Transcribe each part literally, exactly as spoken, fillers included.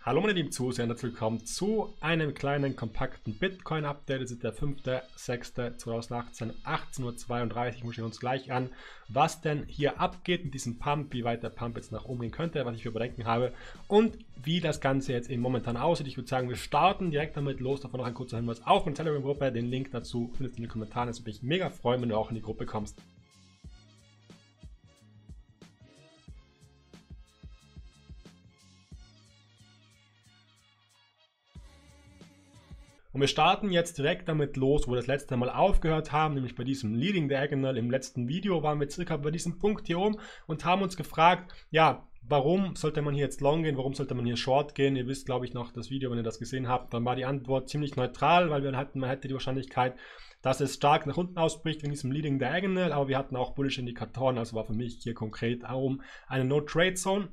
Hallo meine lieben Zuseher und herzlich willkommen zu einem kleinen kompakten Bitcoin-Update. Es ist der fünfte sechste zweitausendachtzehn, achtzehn Uhr zweiunddreißig. Wir schauen uns gleich an, was denn hier abgeht mit diesem Pump, wie weit der Pump jetzt nach oben gehen könnte, was ich für Bedenken habe und wie das Ganze jetzt eben momentan aussieht. Ich würde sagen, wir starten direkt damit los. Davon noch ein kurzer Hinweis auf meine Telegram-Gruppe. Den Link dazu findest du in den Kommentaren. Es würde mich mega freuen, wenn du auch in die Gruppe kommst. Und wir starten jetzt direkt damit los, wo wir das letzte Mal aufgehört haben, nämlich bei diesem Leading Diagonal. Im letzten Video waren wir circa bei diesem Punkt hier oben und haben uns gefragt, ja, warum sollte man hier jetzt long gehen, warum sollte man hier short gehen? Ihr wisst, glaube ich, noch das Video, wenn ihr das gesehen habt, dann war die Antwort ziemlich neutral, weil wir hatten, man hätte die Wahrscheinlichkeit, dass es stark nach unten ausbricht wegen diesem Leading Diagonal, aber wir hatten auch bullische Indikatoren, also war für mich hier konkret um eine No-Trade-Zone,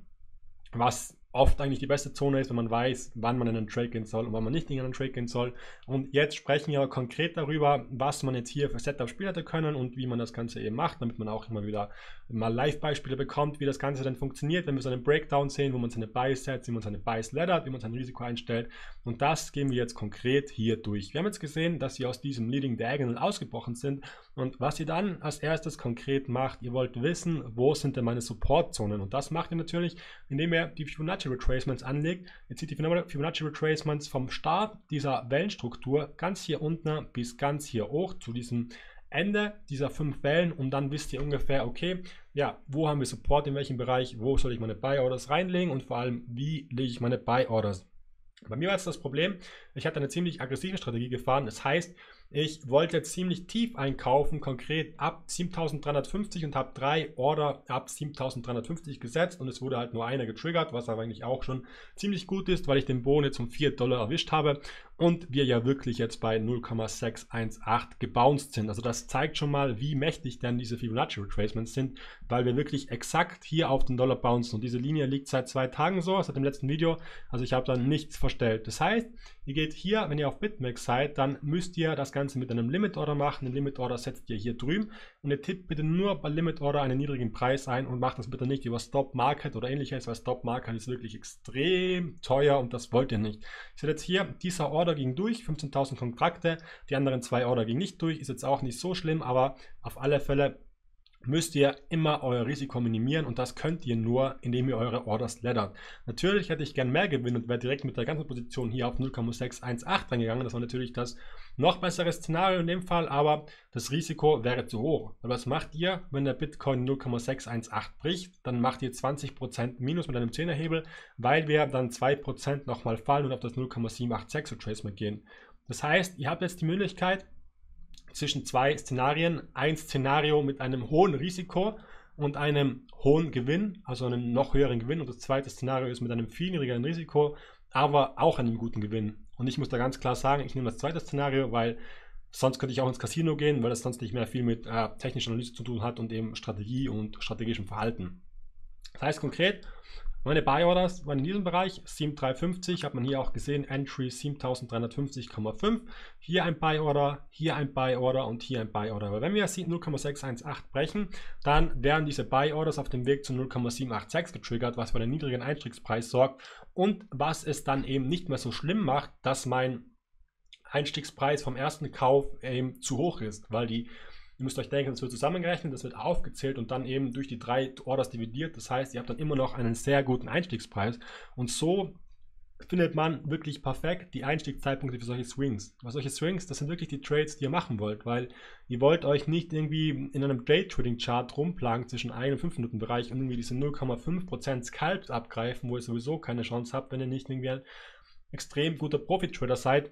was oft eigentlich die beste Zone ist, wenn man weiß, wann man in einen Trade gehen soll und wann man nicht in einen Trade gehen soll. Und jetzt sprechen wir konkret darüber, was man jetzt hier für Setup spielen hätte können und wie man das Ganze eben macht, damit man auch immer wieder mal Live-Beispiele bekommt, wie das Ganze dann funktioniert, wenn wir so einen Breakdown sehen, wo man seine Buys setzt, wie man seine Buys laddert, wie man sein Risiko einstellt. Und das gehen wir jetzt konkret hier durch. Wir haben jetzt gesehen, dass wir aus diesem Leading Diagonal ausgebrochen sind und was ihr dann als erstes konkret macht, ihr wollt wissen, wo sind denn meine Support-Zonen, und das macht ihr natürlich, indem ihr die Fibonacci Retracements anlegt. Jetzt sieht die Fibonacci Retracements vom Start dieser Wellenstruktur ganz hier unten bis ganz hier hoch zu diesem Ende dieser fünf Wellen, und dann wisst ihr ungefähr, okay, ja, wo haben wir Support, in welchem Bereich, wo soll ich meine Buy Orders reinlegen und vor allem, wie lege ich meine Buy Orders. Bei mir war jetzt das Problem, ich hatte eine ziemlich aggressive Strategie gefahren, das heißt, ich wollte jetzt ziemlich tief einkaufen, konkret ab siebentausenddreihundertfünfzig, und habe drei Order ab siebentausenddreihundertfünfzig gesetzt und es wurde halt nur einer getriggert, was aber eigentlich auch schon ziemlich gut ist, weil ich den Boden jetzt um vier Dollar erwischt habe und wir ja wirklich jetzt bei null Komma sechs eins acht gebounced sind. Also das zeigt schon mal, wie mächtig dann diese Fibonacci Retracements sind, weil wir wirklich exakt hier auf den Dollar bouncen, und diese Linie liegt seit zwei Tagen so, seit dem letzten Video, also ich habe da nichts verstellt. Das heißt, ihr geht hier, wenn ihr auf BitMEX seid, dann müsst ihr das Ganze mit einem Limit Order machen. Den Limit Order setzt ihr hier drüben und ihr tippt bitte nur bei Limit Order einen niedrigen Preis ein und macht das bitte nicht über Stop Market oder ähnliches, weil Stop Market ist wirklich extrem teuer und das wollt ihr nicht. Ich sehe jetzt hier, dieser Order ging durch, fünfzehntausend Kontrakte, die anderen zwei Order gingen nicht durch, ist jetzt auch nicht so schlimm, aber auf alle Fälle müsst ihr immer euer Risiko minimieren, und das könnt ihr nur, indem ihr eure Orders laddert. Natürlich hätte ich gern mehr Gewinn und wäre direkt mit der ganzen Position hier auf null Komma sechs eins acht reingegangen. Das war natürlich das noch bessere Szenario in dem Fall, aber das Risiko wäre zu hoch. Aber was macht ihr, wenn der Bitcoin null Komma sechs eins acht bricht? Dann macht ihr zwanzig Prozent Minus mit einem zehner-Hebel, weil wir dann zwei Prozent nochmal fallen und auf das null Komma sieben acht sechs Retracement gehen. Das heißt, ihr habt jetzt die Möglichkeit, zwischen zwei Szenarien, ein Szenario mit einem hohen Risiko und einem hohen Gewinn, also einem noch höheren Gewinn, und das zweite Szenario ist mit einem viel niedrigeren Risiko, aber auch einem guten Gewinn. Und ich muss da ganz klar sagen, ich nehme das zweite Szenario, weil sonst könnte ich auch ins Casino gehen, weil das sonst nicht mehr viel mit äh, technischer Analyse zu tun hat und eben Strategie und strategischem Verhalten. Das heißt konkret, meine Buy Orders waren in diesem Bereich siebentausenddreihundertfünfzig, hat man hier auch gesehen, Entry siebentausenddreihundertfünfzig Komma fünf, hier ein Buy Order, hier ein Buy Order und hier ein Buy Order. Aber wenn wir null Komma sechs eins acht brechen, dann werden diese Buy Orders auf dem Weg zu null Komma sieben acht sechs getriggert, was für einen niedrigen Einstiegspreis sorgt und was es dann eben nicht mehr so schlimm macht, dass mein Einstiegspreis vom ersten Kauf eben zu hoch ist, weil die Ihr müsst euch denken, das wird zusammengerechnet, das wird aufgezählt und dann eben durch die drei Orders dividiert. Das heißt, ihr habt dann immer noch einen sehr guten Einstiegspreis. Und so findet man wirklich perfekt die Einstiegszeitpunkte für solche Swings. Weil solche Swings, das sind wirklich die Trades, die ihr machen wollt, weil ihr wollt euch nicht irgendwie in einem Day-Trading-Chart rumplagen zwischen ein und fünf Minuten Bereich und irgendwie diese null Komma fünf Prozent Scalps abgreifen, wo ihr sowieso keine Chance habt, wenn ihr nicht irgendwie ein extrem guter Profit-Trader seid.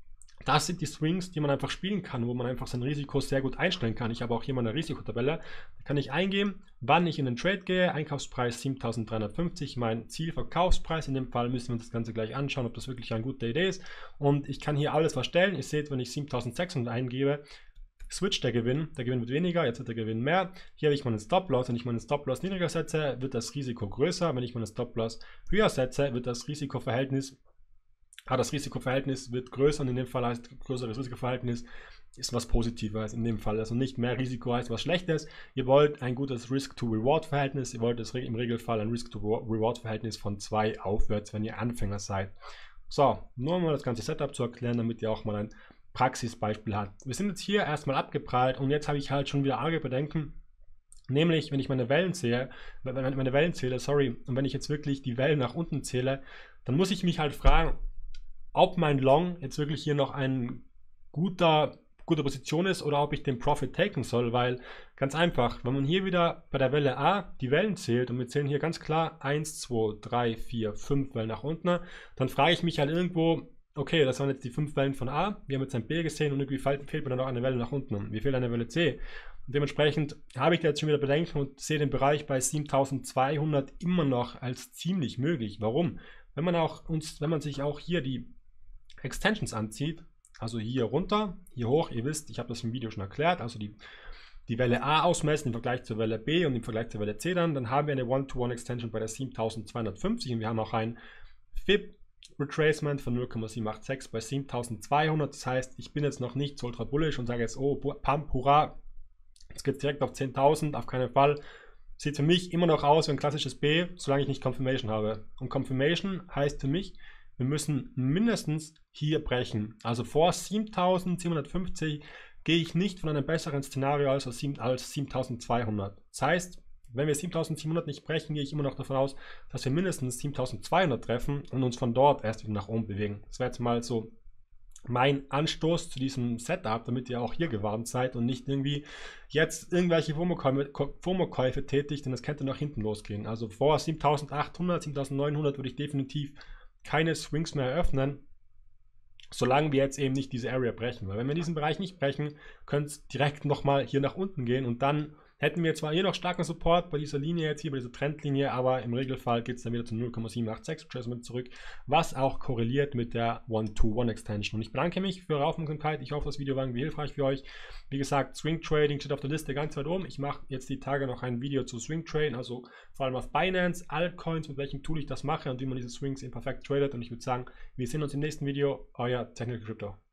Das sind die Swings, die man einfach spielen kann, wo man einfach sein Risiko sehr gut einstellen kann. Ich habe auch hier meine Risikotabelle. Da kann ich eingeben, wann ich in den Trade gehe. Einkaufspreis siebentausenddreihundertfünfzig, mein Zielverkaufspreis. In dem Fall müssen wir uns das Ganze gleich anschauen, ob das wirklich eine gute Idee ist. Und ich kann hier alles verstellen. Ihr seht, wenn ich siebentausendsechshundert eingebe, switcht der Gewinn. Der Gewinn wird weniger, jetzt wird der Gewinn mehr. Hier habe ich meinen Stop-Loss. Wenn ich meinen Stop-Loss niedriger setze, wird das Risiko größer. Wenn ich meinen Stop-Loss höher setze, wird das Risikoverhältnis Aber das Risikoverhältnis wird größer und in dem Fall heißt größeres Risikoverhältnis ist was Positives in dem Fall. Also nicht mehr Risiko heißt was Schlechtes. Ihr wollt ein gutes Risk-to-Reward-Verhältnis. Ihr wollt es im Regelfall ein Risk-to-Reward-Verhältnis von zwei aufwärts, wenn ihr Anfänger seid. So, nur mal das ganze Setup zu erklären, damit ihr auch mal ein Praxisbeispiel habt. Wir sind jetzt hier erstmal abgeprallt und jetzt habe ich halt schon wieder arge Bedenken. Nämlich, wenn ich meine Wellen zähle, meine Wellen zähle, sorry, und wenn ich jetzt wirklich die Wellen nach unten zähle, dann muss ich mich halt fragen, ob mein Long jetzt wirklich hier noch ein guter gute Position ist oder ob ich den Profit taken soll, weil ganz einfach, wenn man hier wieder bei der Welle A die Wellen zählt und wir zählen hier ganz klar eins, zwei, drei, vier, fünf Wellen nach unten, dann frage ich mich halt irgendwo, okay, das waren jetzt die fünf Wellen von A, wir haben jetzt ein B gesehen und irgendwie fehlt mir dann noch eine Welle nach unten. Wie fehlt eine Welle C? Und dementsprechend habe ich da jetzt schon wieder Bedenken und sehe den Bereich bei siebentausendzweihundert immer noch als ziemlich möglich. Warum? Wenn man auch uns, wenn man sich auch hier die Extensions anzieht, also hier runter, hier hoch, ihr wisst, ich habe das im Video schon erklärt, also die, die Welle A ausmessen im Vergleich zur Welle B und im Vergleich zur Welle C dann, dann haben wir eine One-to-One-Extension bei der siebentausendzweihundertfünfzig und wir haben auch ein F I B-Retracement von null Komma sieben acht sechs bei siebentausendzweihundert, das heißt, ich bin jetzt noch nicht so ultra bullish und sage jetzt, oh, Pump, hurra, jetzt geht es direkt auf zehntausend, auf keinen Fall. Sieht für mich immer noch aus wie ein klassisches B, solange ich nicht Confirmation habe. Und Confirmation heißt für mich, wir müssen mindestens hier brechen. Also vor siebentausendsiebenhundertfünfzig gehe ich nicht von einem besseren Szenario als, als siebentausendzweihundert. Das heißt, wenn wir siebentausendsiebenhundert nicht brechen, gehe ich immer noch davon aus, dass wir mindestens siebentausendzweihundert treffen und uns von dort erst wieder nach oben bewegen. Das wäre jetzt mal so mein Anstoß zu diesem Setup, damit ihr auch hier gewarnt seid und nicht irgendwie jetzt irgendwelche FOMO-Käufe tätigt, denn das könnte nach hinten losgehen. Also vor siebentausendachthundert, siebentausendneunhundert würde ich definitiv keine Swings mehr eröffnen, solange wir jetzt eben nicht diese Area brechen. Weil wenn wir diesen Bereich nicht brechen, könnte es direkt nochmal hier nach unten gehen und dann hätten wir zwar hier noch starken Support bei dieser Linie jetzt hier, bei dieser Trendlinie, aber im Regelfall geht es dann wieder zu null Komma sieben acht sechs Retracement zurück, was auch korreliert mit der One-to-One-Extension. Und ich bedanke mich für eure Aufmerksamkeit. Ich hoffe, das Video war irgendwie hilfreich für euch. Wie gesagt, Swing Trading steht auf der Liste ganz weit oben. Ich mache jetzt die Tage noch ein Video zu Swing Trading, also vor allem auf Binance, Altcoins, mit welchem Tool ich das mache und wie man diese Swings eben perfekt tradet. Und ich würde sagen, wir sehen uns im nächsten Video. Euer Technical Crypto.